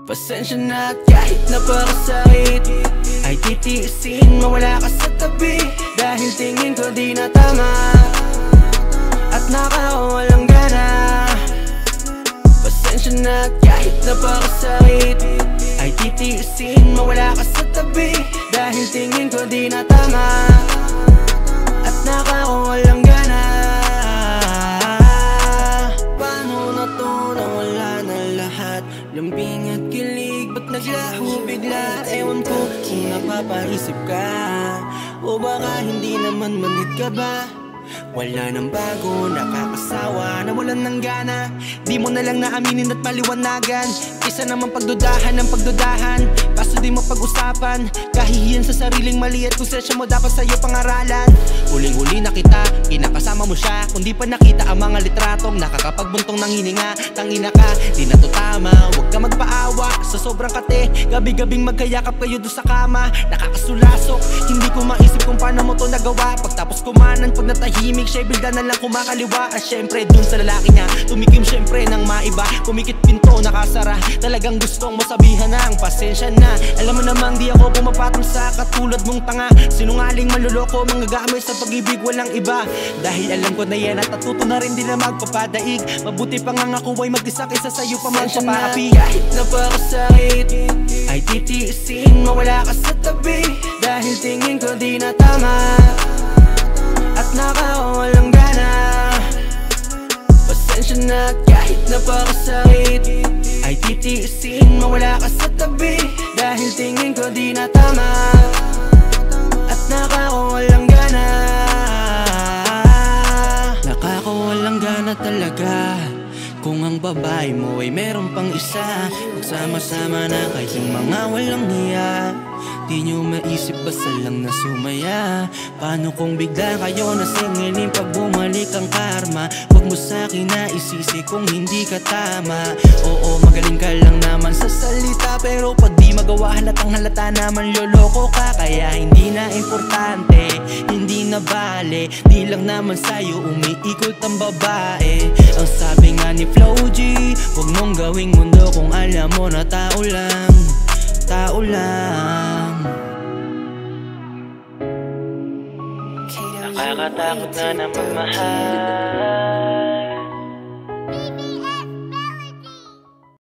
Pasensya na at kahit napakasakit ay titiisin, mawala ka sa tabi. Dahil tingin ko di na tama at nakakawalang gana. Pasensya na at kahit napakasakit ay titiisin, mawala ka sa tabi. Dahil tingin ko di na tama at nakakawalang gana. Paano na to nawala na lahat? Lambing at kilig, ba't naglaho bigla? Ewan ko kung napapaisip ka o baka hindi naman manid ka ba? Wala nang bago, nakakasawa, nawalan ng gana. Di mo na lang naaminin at paliwanagan. Isa naman pagdudahan ng pagdudahan, kaso di mo pag-usapan. Kahihiyan sa sariling mali at konsensya mo dapat sa'yo pangaralan. Huling-huli na kita, kinakasama mo siya. Kung di pa nakita ang mga litratong nakakapagbuntong ng hininga. Tangina ka, di na to tama, huwag ka magpaawa sa sobrang kate. Gabi-gabing magkayakap kayo doon sa kama, nakakasulasok. Hindi ko maisip kung paano mo to nagawa. Pagtapos kumanan, pag natahimik, siya'y bilda na lang kumakaliwa. At syempre dun sa lalaki niya, tumikim syempre ng maiba. Kumikit pinto, nakasara, talagang gustong masabihan ng pasensya na. Alam mo namang di ako pumapatol sa katulad mong tanga. Sinungaling, manluloko, mga gamit sa pag-ibig, walang iba. Dahil alam ko na yan at natuto na rin din na magpapadaig. Mabuti pa nga ako ay mag-isa kaysa sa'yo pa magpapaapi. Kahit napakasakit ay titiisin, mawala ka sa tabi. Dahil tingin ko di na tama at nakakawalang gana. Pasensya na kahit napakasakit ay titiisin, mawala ka sa tabi. Dahil tingin ko di na tama at nakakawalang gana. Nakakawalang gana talaga kung ang babae mo ay meron pang isa. Magsama-sama na kayong mga walang hiya. Di nyo maisip basta lang na sumaya. Paano kung bigla kayo nasingilin pag bumalik ang karma? Huwag mo sa'kin na isisi kung hindi ka tama. Oo, magaling ka lang naman sa salita, pero pag di magawa halatang halata naman loloko ka. Kaya hindi na importante, hindi na bale. Di lang naman sa'yo umiikot ang babae. Ang sabi nga ni Flo G, huwag mong gawing mundo kung alam mo na tao lang. Tao lang. Nakakatakot na na magmahal.